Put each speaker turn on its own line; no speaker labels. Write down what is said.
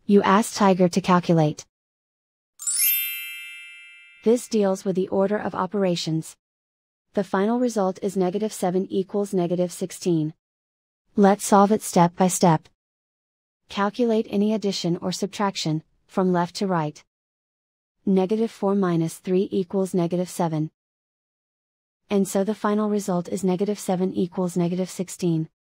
You ask Tiger to calculate. This deals with the order of operations. The final result is -7 equals -16. Let's solve it step by step. Calculate any addition or subtraction, from left to right. -4 minus 3 equals -7. And so the final result is -7 equals -16.